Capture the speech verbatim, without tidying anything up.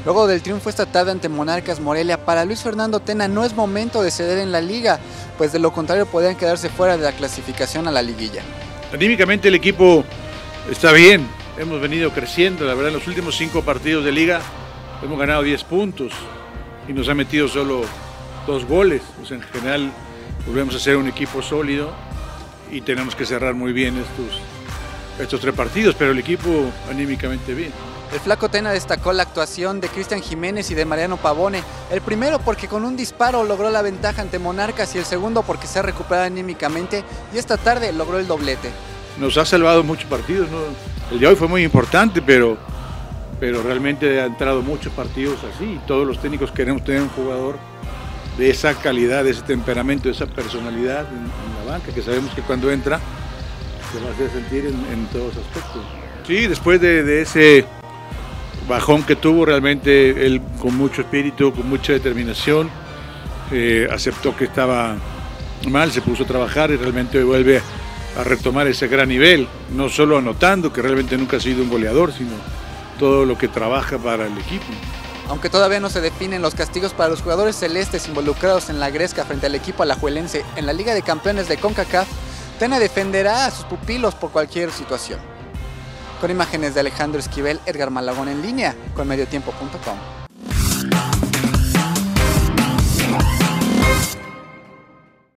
Luego del triunfo esta tarde ante Monarcas Morelia, para Luis Fernando Tena no es momento de ceder en la liga, pues de lo contrario podrían quedarse fuera de la clasificación a la liguilla. Anímicamente el equipo está bien, hemos venido creciendo, la verdad en los últimos cinco partidos de liga hemos ganado diez puntos y nos ha metido solo dos goles, o sea, en general volvemos a ser un equipo sólido y tenemos que cerrar muy bien estos, estos tres partidos, pero el equipo anímicamente bien. El Flaco Tena destacó la actuación de Cristian Jiménez y de Mariano Pavone, el primero porque con un disparo logró la ventaja ante Monarcas y el segundo porque se ha recuperado anímicamente y esta tarde logró el doblete. Nos ha salvado muchos partidos, ¿no? El de hoy fue muy importante, pero, pero realmente ha entrado muchos partidos así y todos los técnicos queremos tener un jugador de esa calidad, de ese temperamento, de esa personalidad en, en la banca, que sabemos que cuando entra se va a hacer sentir en, en todos aspectos. Sí, después de, de ese bajón que tuvo, realmente él con mucho espíritu, con mucha determinación, eh, aceptó que estaba mal, se puso a trabajar y realmente hoy vuelve a retomar ese gran nivel, no solo anotando, que realmente nunca ha sido un goleador, sino todo lo que trabaja para el equipo. Aunque todavía no se definen los castigos para los jugadores celestes involucrados en la gresca frente al equipo alajuelense en la Liga de Campeones de CONCACAF, Tena defenderá a sus pupilos por cualquier situación. Con imágenes de Alejandro Esquivel, Edgar Malagón en línea con mediotiempo punto com.